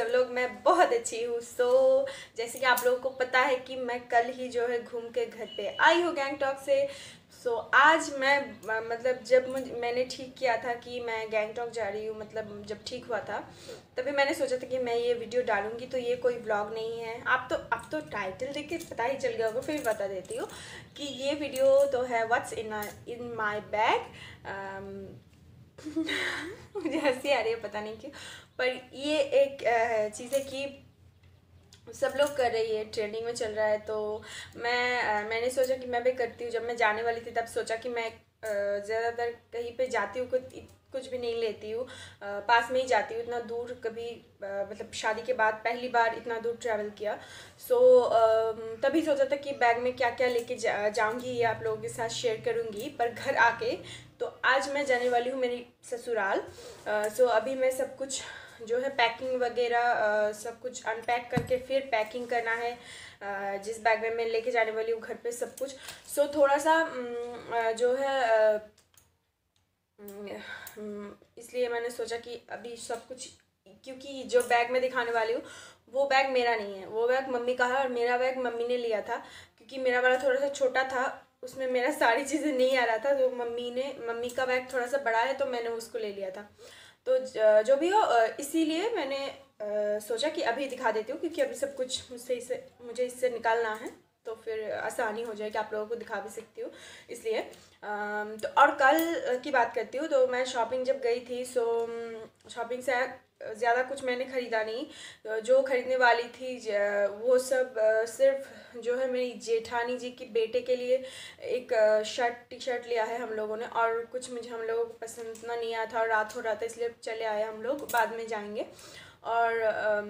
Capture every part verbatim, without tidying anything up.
सब लोग? मैं बहुत अच्छी हूँ। सो so, जैसे कि आप लोगों को पता है कि मैं कल ही जो है घूम के घर पे आई हूँ गैंगटॉक से। सो so, आज मैं मतलब जब मुझे मैंने ठीक किया था कि मैं गैंगटॉक जा रही हूँ, मतलब जब ठीक हुआ था तभी मैंने सोचा था कि मैं ये वीडियो डालूँगी। तो ये कोई ब्लॉग नहीं है। आप तो अब तो टाइटल देख के पता ही चल गया होगा, फिर बता देती हूँ कि ये वीडियो तो है what's in in my bag. मुझे हंसी आ रही है पता नहीं क्यों, पर ये एक चीज़ है कि सब लोग कर रही है, ट्रेंडिंग में चल रहा है। तो मैं मैंने सोचा कि मैं भी करती हूँ। जब मैं जाने वाली थी तब सोचा कि मैं ज़्यादातर कहीं पे जाती हूँ कुछ कुछ भी नहीं लेती हूँ, पास में ही जाती हूँ। इतना दूर कभी मतलब शादी के बाद पहली बार इतना दूर ट्रैवल किया। सो तभी सोचा था कि बैग में क्या क्या लेके जा, जाऊँगी ये आप लोगों के साथ शेयर करूँगी। पर घर आके तो आज मैं जाने वाली हूँ मेरी ससुराल। सो अभी मैं सब कुछ जो है पैकिंग वगैरह सब कुछ अनपैक करके फिर पैकिंग करना है जिस बैग में मैं लेके जाने वाली हूँ घर पे सब कुछ। सो थोड़ा सा जो है इसलिए मैंने सोचा कि अभी सब कुछ, क्योंकि जो बैग मैं दिखाने वाली हूँ वो बैग मेरा नहीं है, वो बैग मम्मी का है। और मेरा बैग मम्मी ने लिया था क्योंकि मेरा वाला थोड़ा सा छोटा था, उसमें मेरा सारी चीज़ें नहीं आ रहा था। तो मम्मी ने मम्मी का बैग थोड़ा सा बड़ा है तो मैंने उसको ले लिया था। तो जो भी हो इसीलिए मैंने सोचा कि अभी दिखा देती हूँ, क्योंकि अभी सब कुछ मुझसे इससे मुझे इससे निकालना है तो फिर आसानी हो जाएगी, आप लोगों को दिखा भी सकती हूँ इसलिए। तो और कल की बात करती हूँ। तो मैं शॉपिंग जब गई थी, सो शॉपिंग से ज़्यादा कुछ मैंने ख़रीदा नहीं। जो ख़रीदने वाली थी वो सब सिर्फ जो है मेरी जेठानी जी की बेटे के लिए एक शर्ट टी शर्ट लिया है हम लोगों ने, और कुछ मुझे हम लोगों को पसंद इतना नहीं आया था और रात हो रहा था इसलिए चले आए हम लोग, बाद में जाएंगे। और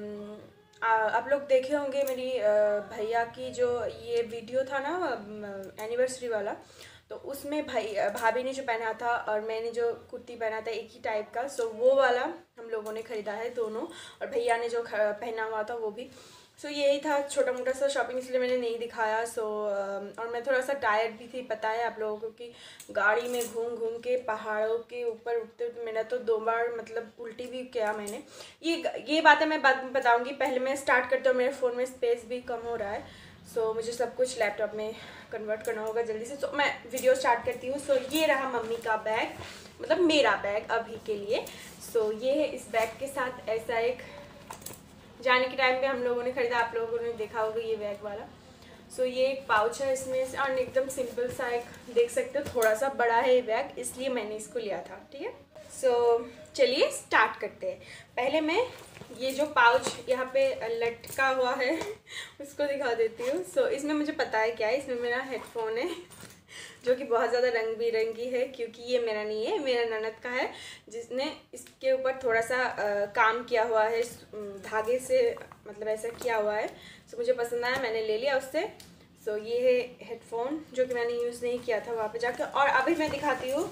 आप लोग देखे होंगे मेरी भैया की जो ये वीडियो था ना एनिवर्सरी वाला, तो उसमें भाई भाभी ने जो पहना था और मैंने जो कुर्ती पहना था एक ही टाइप का, सो वो वाला हम लोगों ने ख़रीदा है दोनों, और भैया ने जो पहना हुआ था वो भी। सो यही था छोटा मोटा सा शॉपिंग, इसलिए मैंने नहीं दिखाया। सो और मैं थोड़ा सा टायर्ड भी थी, पता है आप लोगों को कि गाड़ी में घूम घूम के पहाड़ों के ऊपर उठते उठते मेरा तो दो बार मतलब उल्टी भी किया मैंने। ये ये बातें मैं बाद में बताऊँगी, पहले मैं स्टार्ट करती हूँ। मेरे फ़ोन में स्पेस भी कम हो रहा है, सो so, मुझे सब कुछ लैपटॉप में कन्वर्ट करना होगा जल्दी से। तो so, मैं वीडियो स्टार्ट करती हूँ। सो so, ये रहा मम्मी का बैग, मतलब मेरा बैग अभी के लिए। सो so, ये है इस बैग के साथ ऐसा एक, जाने के टाइम पे हम लोगों ने ख़रीदा, आप लोगों ने देखा होगा ये बैग वाला। सो so, ये एक पाउच है इसमें से, और एकदम सिंपल सा एक, देख सकते हो थोड़ा सा बड़ा है ये बैग, इसलिए मैंने इसको लिया था। ठीक है, सो so, चलिए स्टार्ट करते हैं। पहले मैं ये जो पाउच यहाँ पे लटका हुआ है उसको दिखा देती हूँ। सो so, इसमें मुझे पता है क्या है, इसमें मेरा हेडफोन है जो कि बहुत ज़्यादा रंग बिरंगी है, क्योंकि ये मेरा नहीं है, मेरा ननद का है जिसने इसके ऊपर थोड़ा सा आ, काम किया हुआ है धागे से, मतलब ऐसा किया हुआ है। सो so, मुझे पसंद आया, मैंने ले लिया उससे। सो so, ये है हेडफोन जो कि मैंने यूज़ नहीं किया था वहाँ पे जाकर। और अभी मैं दिखाती हूँ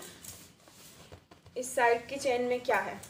इस साइड की चेन में क्या है।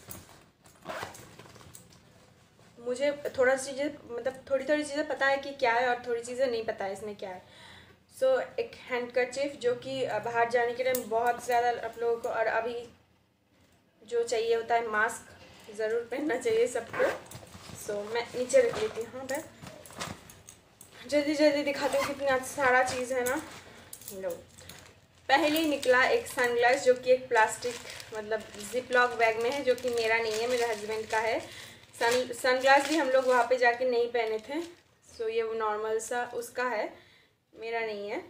मुझे थोड़ा सी चीज़ें मतलब थोड़ी थोड़ी चीज़ें पता है कि क्या है, और थोड़ी चीज़ें नहीं पता है इसमें क्या है। सो so, एक हैंडकरचिफ जो कि बाहर जाने के टाइम बहुत ज़्यादा आप लोगों को, और अभी जो चाहिए होता है मास्क ज़रूर पहनना चाहिए सबको। सो so, मैं नीचे रख लेती हूँ। मैं जल्दी जल्दी दिखाती हूँ, कितना सारा चीज़ है ना। लो, पहले निकला एक सनग्लास जो कि एक प्लास्टिक मतलब जिप लॉक बैग में है, जो कि मेरा नहीं है, मेरे हस्बैंड का है। सन सनग्लास भी हम लोग वहाँ पे जाके नहीं पहने थे। सो ये वो नॉर्मल सा उसका है, मेरा नहीं है,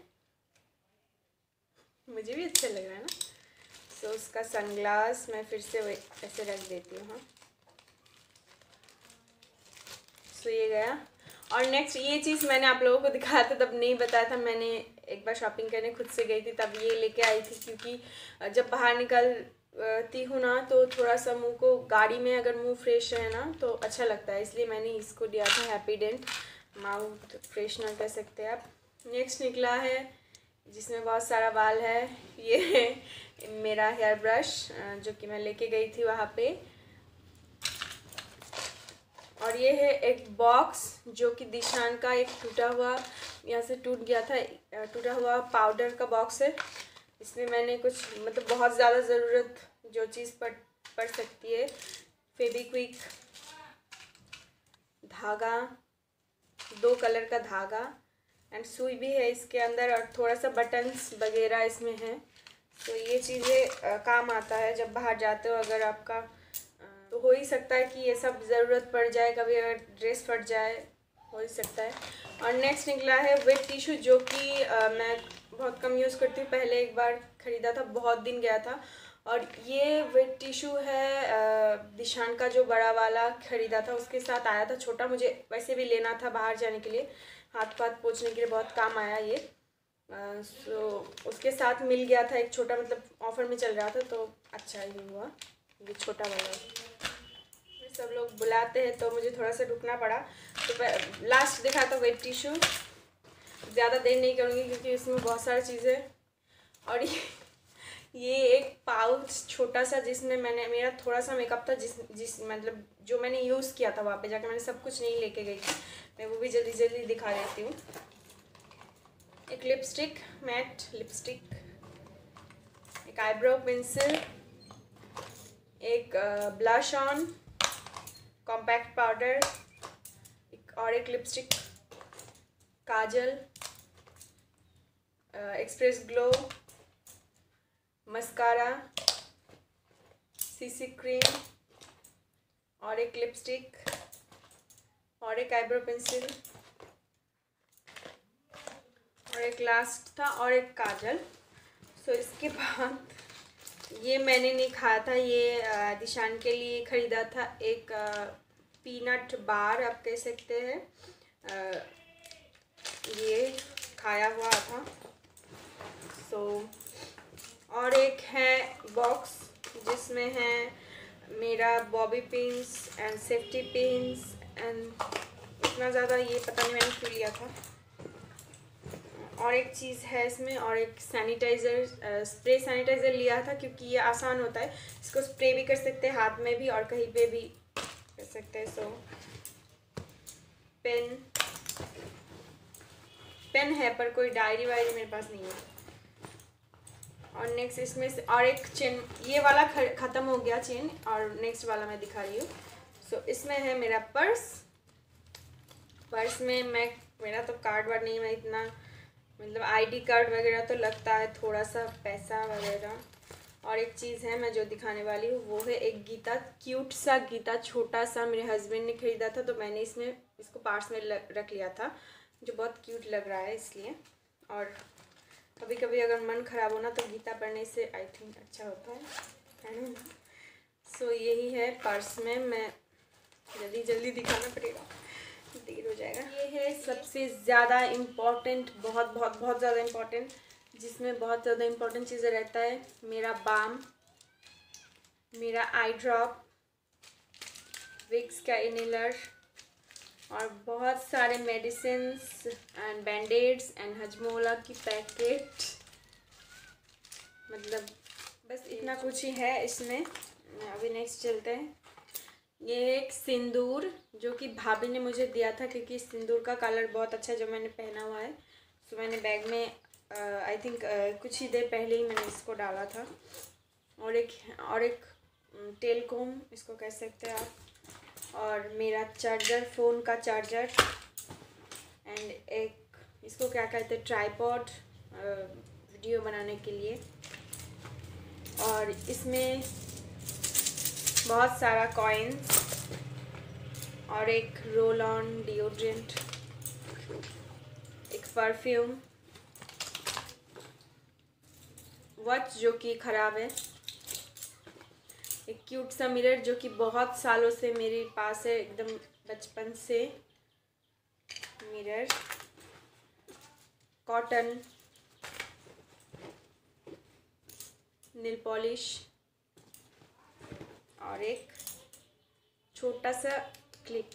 मुझे भी अच्छा लग रहा है ना। सो उसका सनग्लास मैं फिर से ऐसे रख देती हूँ। हाँ, सो ये गया। और नेक्स्ट ये चीज़ मैंने आप लोगों को दिखाया था तब नहीं बताया था, मैंने एक बार शॉपिंग करने खुद से गई थी तब ये लेके आई थी, क्योंकि जब बाहर निकलती हूँ ना तो थोड़ा सा मुंह को, गाड़ी में अगर मुंह फ्रेश रहे ना तो अच्छा लगता है, इसलिए मैंने इसको लिया था। हैप्पीडेंट माउथ फ्रेशनर कह सकते हैं आप। नेक्स्ट निकला है जिसमें बहुत सारा बाल है, ये है मेरा हेयर ब्रश जो कि मैं लेके गई थी वहाँ पे। और ये है एक बॉक्स जो कि दिशान का एक टूटा हुआ, यहाँ से टूट गया था, टूटा हुआ पाउडर का बॉक्स है। इसमें मैंने कुछ मतलब बहुत ज़्यादा ज़रूरत जो चीज़ पड़ पड़ सकती है, फेविक्विक, धागा, दो कलर का धागा एंड सुई भी है इसके अंदर और थोड़ा सा बटन्स वगैरह इसमें है। तो ये चीज़ें काम आता है जब बाहर जाते हो। अगर आपका तो हो ही सकता है कि ये सब ज़रूरत पड़ जाए, कभी अगर ड्रेस फट जाए, हो ही सकता है। और नेक्स्ट निकला है वेट टिश्यू, जो कि मैं बहुत कम यूज़ करती हूँ। पहले एक बार ख़रीदा था, बहुत दिन गया था। और ये वेट टिश्यू है दिशान का, जो बड़ा वाला ख़रीदा था उसके साथ आया था छोटा। मुझे वैसे भी लेना था बाहर जाने के लिए, हाथ पाथ पोंछने के लिए बहुत काम आया ये। सो uh, so, उसके साथ मिल गया था एक छोटा, मतलब ऑफ़र में चल रहा था, तो अच्छा ही हुआ ये छोटा वाला। सब लोग बुलाते हैं तो मुझे थोड़ा सा रुकना पड़ा। तो लास्ट देखा था वेट टिश्यू, ज़्यादा देर नहीं करूँगी क्योंकि इसमें बहुत सारी चीज़ें। और ये ये एक पाउच छोटा सा, जिसमें मैंने मेरा थोड़ा सा मेकअप था, जिस जिस मतलब जो मैंने यूज़ किया था वहाँ पे जाकर, मैंने सब कुछ नहीं लेके गई थी। मैं वो भी जल्दी जल्दी दिखा देती हूँ। एक लिपस्टिक, मैट लिपस्टिक, एक आईब्रो पेंसिल, एक ब्लश ऑन, कॉम्पैक्ट पाउडर, एक और एक lipstick, kajal, express glow, mascara, CC cream और एक लिपस्टिक और एक आईब्रो पेंसिल और एक लास्ट था और एक काजल। सो इसके बाद ये मैंने नहीं खाया था, ये दिशान के लिए ख़रीदा था। एक पीनट बार आप कह सकते हैं, ये खाया हुआ था। सो और एक है बॉक्स जिसमें है मेरा bobby pins and safety pins and इतना ज़्यादा, ये पता नहीं मैंने क्यों लिया था। और एक चीज़ है इसमें, और एक सैनिटाइज़र, स्प्रे सैनिटाइज़र लिया था क्योंकि ये आसान होता है। इसको स्प्रे भी कर सकते हैं हाथ में भी और कहीं पे भी कर सकते हैं। सो पेन पेन है पर कोई डायरी वायरी मेरे पास नहीं है। और नेक्स्ट इसमें से और एक चेन, ये वाला ख़त्म हो गया चेन, और नेक्स्ट वाला मैं दिखा रही हूँ। सो so, इसमें है मेरा पर्स। पर्स में मैं मेरा तो कार्ड वार्ड नहीं, मैं इतना मतलब आईडी कार्ड वगैरह तो लगता है, थोड़ा सा पैसा वगैरह। और एक चीज़ है मैं जो दिखाने वाली हूँ, वो है एक गीता, क्यूट सा गीता, छोटा सा, मेरे हस्बैंड ने ख़रीदा था तो मैंने इसमें इसको पार्स में रख लिया था, जो बहुत क्यूट लग रहा है इसलिए। और कभी कभी अगर मन ख़राब हो ना तो गीता पढ़ने से आई थिंक अच्छा होता है है ना। सो यही है पर्स में, मैं जल्दी जल्दी दिखाना पड़ेगा, देर हो जाएगा। ये है सबसे ज़्यादा इम्पॉर्टेंट, बहुत बहुत बहुत ज़्यादा इम्पॉर्टेंट, जिसमें बहुत ज़्यादा इम्पॉर्टेंट चीज़ें रहता है। मेरा बाम, मेरा आई ड्रॉप, विक्स का इनहेलर और बहुत सारे medicines and bandaids and Hajmola की पैकेट, मतलब बस इतना कुछ ही है इसमें। अभी नेक्स्ट चलते हैं। ये एक सिंदूर जो कि भाभी ने मुझे दिया था, क्योंकि सिंदूर का कलर बहुत अच्छा है जो मैंने पहना हुआ है। सो मैंने बैग में आई थिंक कुछ ही देर पहले ही मैंने इसको डाला था। और एक और एक टेल कोम इसको कह सकते हैं आप, और मेरा चार्जर, फ़ोन का चार्जर एंड एक इसको क्या कहते हैं, ट्राइपॉड वीडियो बनाने के लिए। और इसमें बहुत सारा कॉइन्स और एक रोल ऑन डिओड्रेंट, एक परफ्यूम, वॉच जो कि ख़राब है, एक क्यूट सा मिरर जो कि बहुत सालों से मेरे पास है, एकदम बचपन से मिरर, कॉटन, नेल पॉलिश और एक छोटा सा क्लिप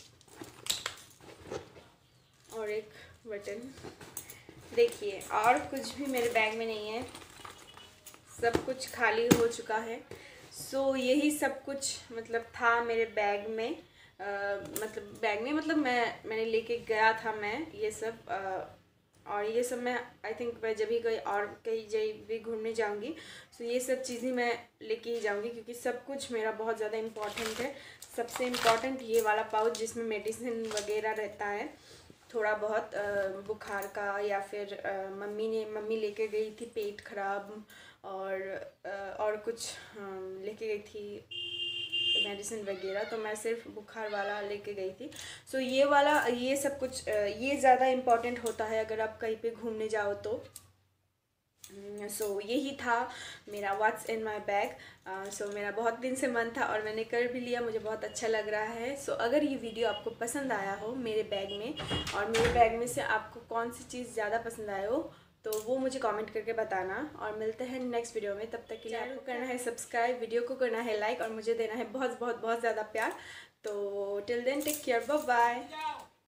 और एक बटन। देखिए और कुछ भी मेरे बैग में नहीं है, सब कुछ खाली हो चुका है। सो so, यही सब कुछ मतलब था मेरे बैग में, आ, मतलब बैग में मतलब मैं मैंने लेके गया था मैं ये सब। आ, और ये सब मैं आई थिंक मैं जब भी कोई और कहीं जगह भी घूमने जाऊंगी तो ये सब चीज़ें मैं लेके ही जाऊंगी, क्योंकि सब कुछ मेरा बहुत ज़्यादा इम्पॉर्टेंट है। सबसे इम्पॉर्टेंट ये वाला पाउच जिसमें मेडिसिन वगैरह रहता है, थोड़ा बहुत बुखार का, या फिर मम्मी ने मम्मी लेके गई थी पेट खराब और और कुछ लेके गई थी मेडिसिन वगैरह, तो मैं सिर्फ बुखार वाला लेके गई थी। सो ये वाला ये सब कुछ ये ज़्यादा इम्पॉर्टेंट होता है अगर आप कहीं पे घूमने जाओ तो। सो so, यही था मेरा व्हाट्स इन माई बैग। सो मेरा बहुत दिन से मन था और मैंने कर भी लिया, मुझे बहुत अच्छा लग रहा है। सो so, अगर ये वीडियो आपको पसंद आया हो मेरे बैग में, और मेरे बैग में से आपको कौन सी चीज़ ज़्यादा पसंद आया हो तो वो मुझे कमेंट करके बताना। और मिलते हैं नेक्स्ट वीडियो में, तब तक के लिए आपको करना है सब्सक्राइब, वीडियो को करना है लाइक और मुझे देना है बहुत बहुत बहुत ज़्यादा प्यार। तो till then take care, bye bye.